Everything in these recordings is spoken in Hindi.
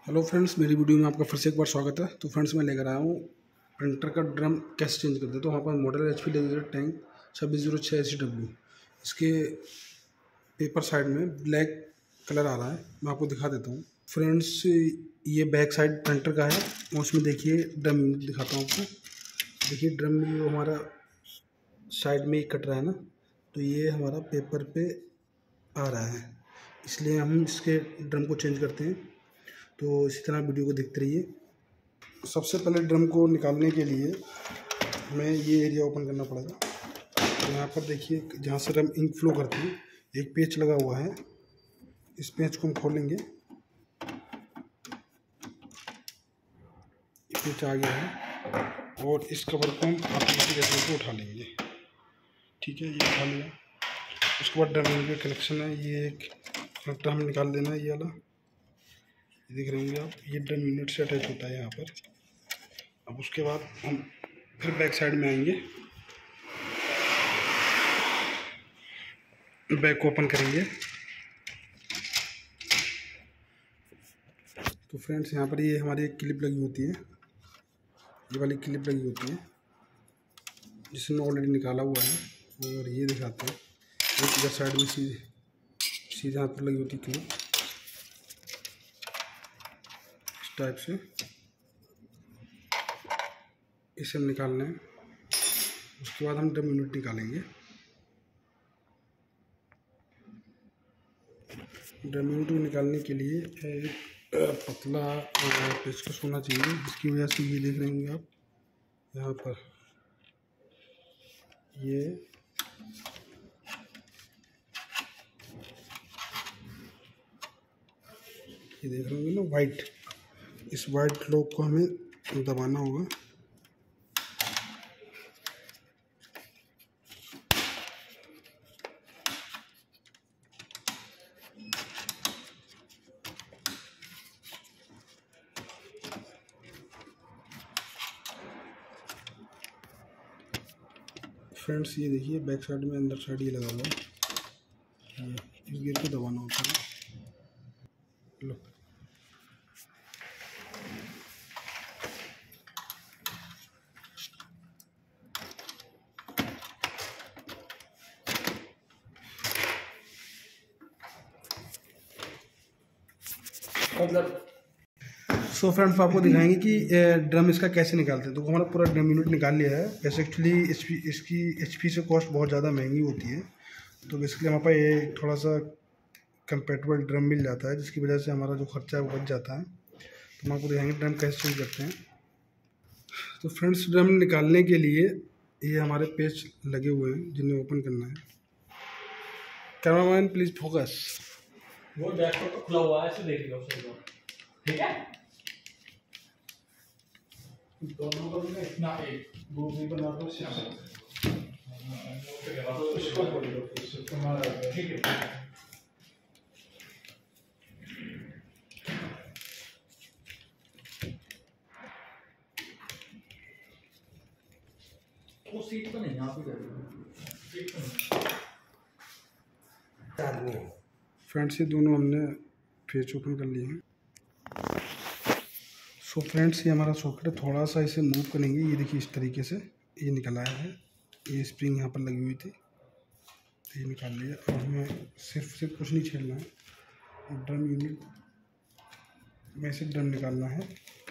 हेलो फ्रेंड्स, मेरी वीडियो में आपका फिर से एक बार स्वागत है। तो फ्रेंड्स, मैं लेकर आया हूँ प्रिंटर का ड्रम कैसे चेंज करते हैं। तो वहाँ पर मॉडल HP लेजर टैंक 2606 इसके पेपर साइड में ब्लैक कलर आ रहा है। मैं आपको दिखा देता हूँ फ्रेंड्स। ये बैक साइड प्रिंटर का है और उसमें देखिए ड्रम यूनिट दिखाता हूँ आपको। देखिए ड्रम जो हमारा साइड में ही कट रहा है ना, तो ये हमारा पेपर पे आ रहा है, इसलिए हम इसके ड्रम को चेंज करते हैं। तो इसी तरह वीडियो को देखते रहिए। सबसे पहले ड्रम को निकालने के लिए हमें ये एरिया ओपन करना पड़ेगा। तो यहाँ पर देखिए जहाँ से ड्रम इंक फ्लो करती है, एक पेच लगा हुआ है। इस पेच को हम खोलेंगे, पेच आ गया है और इस कवर को हम हाथ को उठा लेंगे। ठीक है, ये उठा लिया। उसके बाद ड्रम का कनेक्शन है, ये एक कनेक्टर हमें निकाल देना है, ये वाला। देख रहे होंगे आप, ये ड्रम यूनिट से अटैच होता है यहाँ पर। अब उसके बाद हम फिर बैक साइड में आएंगे, बैक को ओपन करेंगे। तो फ्रेंड्स, यहाँ पर ये हमारी एक क्लिप लगी होती है, ये वाली क्लिप लगी होती है जिसमें ऑलरेडी निकाला हुआ है। और ये दिखाते हैं, एक इधर साइड में सीधे यहाँ पर लगी होती है क्लिप, इस टाइप से। इसे हम निकालना है। उसके बाद हम ड्रम यूनिट निकालेंगे। ड्रम यूनिट को निकालने के लिए एक पतला पेचकस होना चाहिए, जिसकी वजह से ये देख रहे होंगे आप यहाँ पर ये देख रहे होंगे ना वाइट, इस वाइट लॉक को हमें दबाना होगा। फ्रेंड्स, ये देखिए बैक साइड में अंदर साइड ये लगा हुआ है, इस गियर को दबाना होता है। लो, सो फ्रेंड्स, आपको दिखाएंगे कि ड्रम इसका कैसे निकालते हैं। तो हमारा पूरा ड्रम यूनिट निकाल लिया है। वैसे एक्चुअली इसकी HP से कॉस्ट बहुत ज़्यादा महंगी होती है, तो बेसिकली हमारे पास ये थोड़ा सा कंपेटेबल ड्रम मिल जाता है, जिसकी वजह से हमारा जो खर्चा है वो बच जाता है। तो हम आपको दिखाएंगे ड्रम कैसे चेंज करते हैं। तो फ्रेंड्स, ड्रम निकालने के लिए ये हमारे पेच लगे हुए हैं, जिन्हें ओपन करना है। Cameraman please focus. वो डैशबोर्ड खुला हुआ है, इसे देख लो ठीक है। दोनों को में इतना एक गोभी बना दो, इसको बोल दो, तुम्हारा ठीक है। वो सीट तो नहीं, यहाँ पे कर दो। फ्रेंड्स, ये दोनों हमने पेच ओपन कर लिए हैं। सो फ्रेंड्स, ये हमारा सॉकेट थोड़ा सा इसे मूव करेंगे। ये देखिए इस तरीके से ये निकल आया है। ये स्प्रिंग यहाँ पर लगी हुई थी, तो ये निकाल लिया। और हमें सिर्फ कुछ नहीं छेड़ना है, ड्रम यूनिट में से ड्रम निकालना है।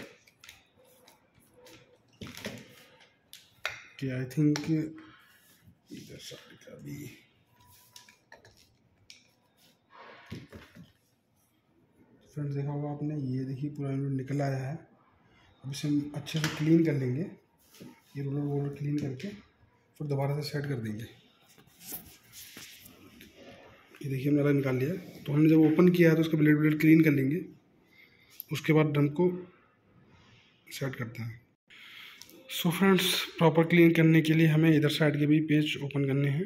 कि आई थिंक इधर साइड का भी फ्रेंड्स देखा होगा आपने, ये देखिए पूरा यूनिट निकल आया है। अब इसे हम अच्छे से क्लीन कर लेंगे, ये रोलर वोलर क्लीन करके फिर दोबारा से सेट कर देंगे। ये देखिए मेरा निकाल लिया। तो हमने जब ओपन किया है तो उसका ब्लेड क्लीन कर लेंगे, उसके बाद ड्रम को सेट करते हैं। सो फ्रेंड्स, प्रॉपर क्लीन करने के लिए हमें इधर साइड के भी पेच ओपन करने हैं।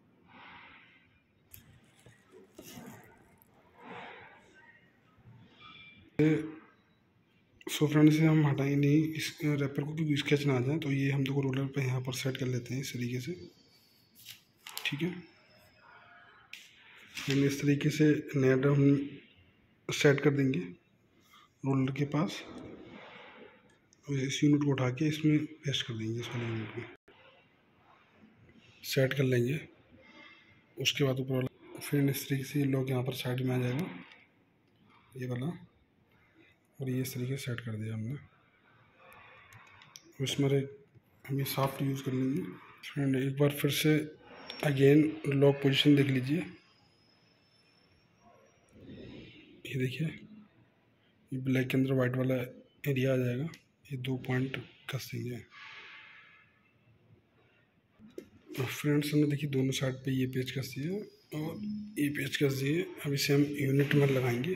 सो फ्रेंड्स, से हम हटाएंगे नहीं इस रैपर को, क्योंकि स्केच ना आ जाए। तो ये हम दो रोलर पे यहाँ पर सेट कर लेते हैं इस तरीके से। ठीक है, हम इस तरीके से नया ड्रम सेट कर देंगे। रोलर के पास, इस यूनिट को उठा के इसमें पेस्ट कर देंगे, इसमें यूनिट में सेट कर लेंगे। उसके बाद ऊपर वाला फिर इस तरीके से लॉक यहाँ पर साइड में आ जाएगा ये वाला, और ये इस तरीके से सेट कर दिया हमने। इसमें हम ये सॉफ्ट यूज़ कर लेंगे। फ्रेंड एक बार फिर से अगेन लॉक पोजीशन देख लीजिए, ये देखिए ये ब्लैक के अंदर वाइट वाला एरिया आ जाएगा, ये 2 पॉइंट कस देंगे। तो फ्रेंड्स हमने देखिए दोनों साइड पे ये पेच कस दिए और ये पेच कस दिए। अब इसे हम यूनिट में लगाएंगे।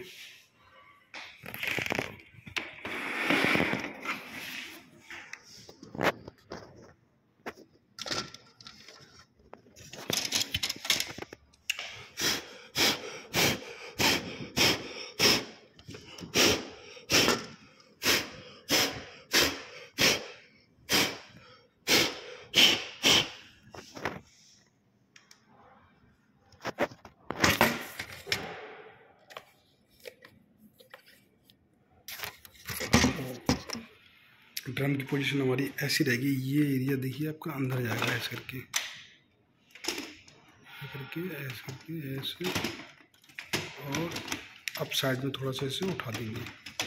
ड्रम की पोजीशन हमारी ऐसी रहेगी, ये एरिया देखिए आपका अंदर जाएगा ऐसे करके ऐसे, और अब साइड में थोड़ा सा इसे उठा देंगे।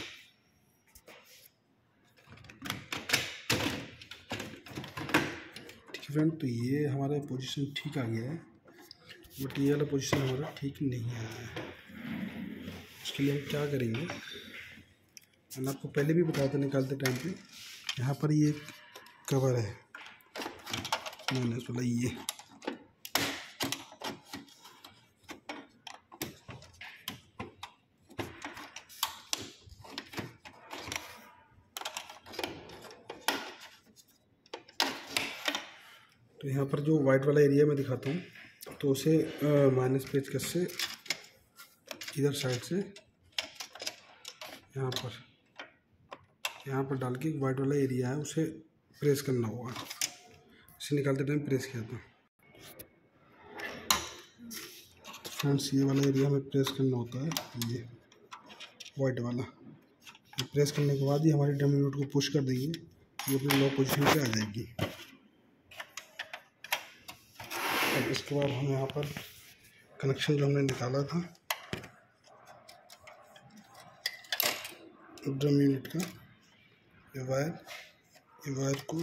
ठीक है फ्रेंड, तो ये हमारा पोजीशन ठीक आ गया है, बट ये वाला पोजीशन हमारा ठीक नहीं आया है। उसके लिए हम क्या करेंगे, मैंने आपको पहले भी बताया था निकालते टाइम पे, यहाँ पर ये कवर है माइनस वाला, ये तो यहाँ पर जो वाइट वाला एरिया मैं दिखाता हूँ, तो उसे माइनस पेचकस से इधर साइड से यहाँ पर डाल के वाइट वाला एरिया है उसे प्रेस करना होगा। इसे निकालते टाइम प्रेस किया था फ्रेंड्स, ये वाला एरिया हमें प्रेस करना होता है, ये वाइट वाला। ये प्रेस करने के बाद ही हमारी ड्रम यूनिट को पुश कर देंगे, ये अपने लॉक पोजीशन पे आ जाएगी। अब इसके बाद हम यहाँ पर कनेक्शन जो हमने निकाला था ड्रम यूनिट का, ये वायर को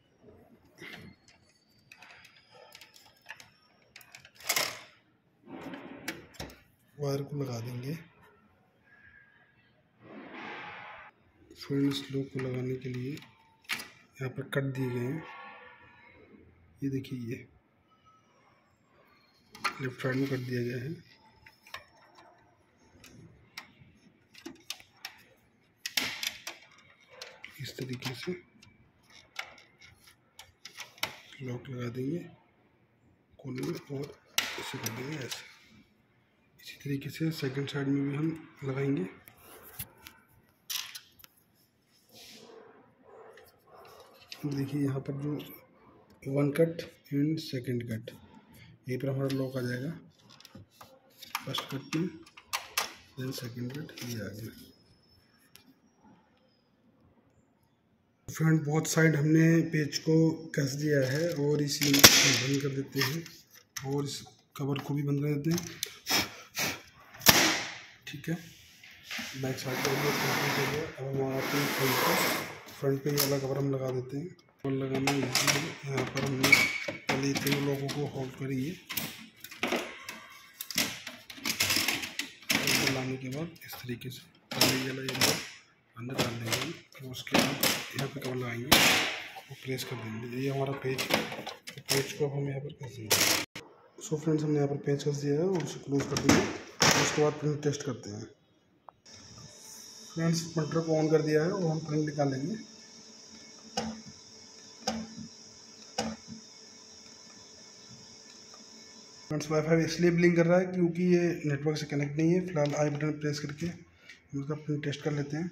लगा देंगे। फिर इस लॉक को लगाने के लिए यहाँ पर कट दिए गए हैं, ये देखिए ये लेफ्ट साइड में कट दिया गया है। इस तरीके से लॉक लगा देंगे कोने में और इसे कर देंगे ऐसे। इसी तरीके से सेकंड साइड में भी हम लगाएंगे। देखिए यहाँ पर जो 1 कट एंड सेकंड कट, यहीं पर हमारा लॉक आ जाएगा। फर्स्ट कट में देन सेकंड कट, ये आ गया। फ्रंट बहुत साइड हमने पेज को कस दिया है और इसी बंद कर देते हैं और इस कवर को भी बंद कर देते हैं। ठीक है, बैक साइड पर भी कंप्लीट हो गया। अब हम आते हैं फ्रंट पे ये वाला कवर हम लगा देते हैं। कवर लगाना इजी है। यहाँ पर हमने पहले 3 लोगों को होल्ड करिए, लाने के बाद इस तरीके से पहले ये वाला अंदर डाल देंगे और उसके बाद यहाँ पे कवर लगाएंगे और प्रेस कर देंगे। ये हमारा पेज को हम यहाँ पर कस देंगे। सो फ्रेंड्स, हमने यहाँ पर पेज कस दिया है और उसे क्लोज कर देंगे। उसके बाद प्रिंट टेस्ट करते हैं। फ्रेंड्स, प्रिंटर को ऑन कर दिया है और हम प्रिंट निकालेंगे। फ्रेंड्स, वाईफाई इसलिए ब्लिंक कर रहा है क्योंकि ये नेटवर्क से कनेक्ट नहीं है। फिलहाल आई बटन प्रेस करके हम इसका प्रिंट टेस्ट कर लेते हैं।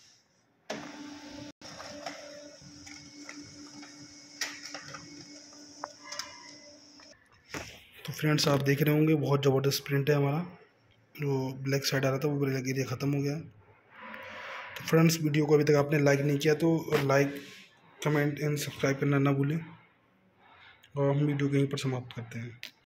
तो फ्रेंड्स, आप देख रहे होंगे बहुत ज़बरदस्त प्रिंट है हमारा। जो ब्लैक साइड आ रहा था वो ब्लैक एरिया ख़त्म हो गया। तो फ्रेंड्स, वीडियो को अभी तक आपने लाइक नहीं किया तो लाइक, कमेंट एंड सब्सक्राइब करना ना भूलें, और हम वीडियो को यहीं पर समाप्त करते हैं।